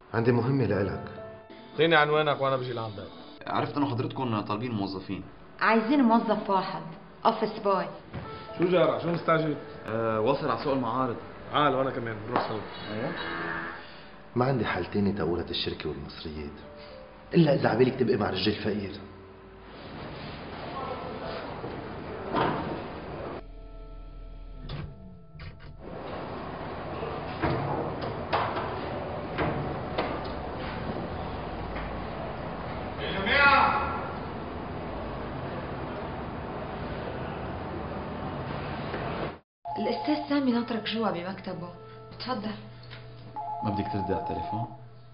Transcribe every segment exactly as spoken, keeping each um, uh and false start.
عندي مهمة لإلك. اعطيني عنوانك وانا بجي لعندك. عرفت انه حضرتكم طالبين موظفين. عايزين موظف واحد، اوفيس بوي. شو جارة؟ شو مستعجل؟ أه وصل على سوق المعارض. تعال وانا كمان بنروح سوا. ايوه. ما عندي حل تاني تقولت الشركة والمصريات إلا إذا عبالك تبقي مع رجال فقير. الأستاذ سامي ناطرك جوا بمكتبه، تفضل. ما بدك تردي على التليفون؟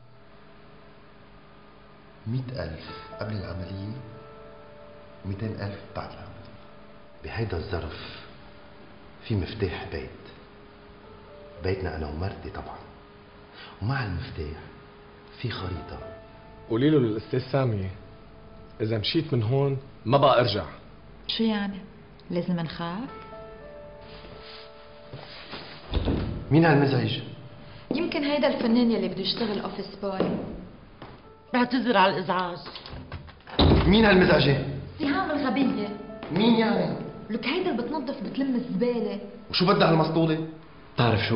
مئة ألف قبل العملية ومئتين ألف بعد العملية. بهيدا الظرف في مفتاح بيت، بيتنا أنا ومرتي طبعا، ومع المفتاح في خريطة. قولي له للاستاذ سامي اذا مشيت من هون ما بقى ارجع. شو يعني؟ لازم نخاف؟ مين هالمزعج؟ يمكن هيدا الفنان يلي بده يشتغل اوفيس بوي. بعتذر على الازعاج. مين هالمزعجة؟ سهام الغبية. مين يعني؟ لك هيدا اللي بتنظف بتلم الزبالة. وشو بدها هالمسطولة؟ بتعرف شو؟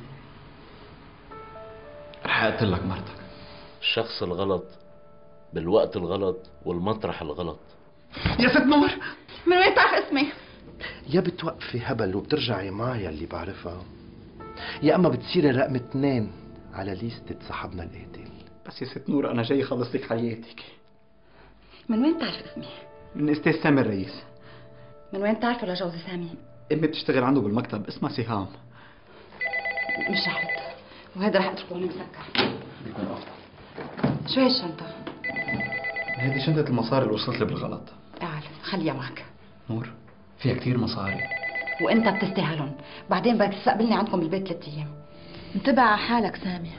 رح اقتل لك مرتك. الشخص الغلط بالوقت الغلط والمطرح الغلط. يا ست نور، من وين تعرف اسمي؟ يا بتوقفي هبل وبترجعي معي اللي بعرفها، يا اما بتصيري رقم اثنين على ليستة صاحبنا القاتل. بس يا ست نور انا جاي اخلص لك حياتك. من وين تعرف اسمي؟ من استاذ سامي الرئيس. من وين تعرفه لجوزي سامي؟ امي بتشتغل عنده بالمكتب اسمها سهام. مش رح رد، وهذا رح اتركه هون مسكر. بيكون افضل. شو هي الشنطة؟ هذه شنطة المصاري اللي وصلت لي بالغلط. تعال خليها معك. نور فيها كثير مصاري. وانت بتستاهلهم، بعدين بدك تستقبلني عندكم بالبيت ثلاث ايام. انتبه على حالك سامي.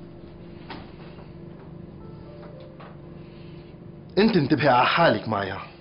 انت انتبهي على حالك معها.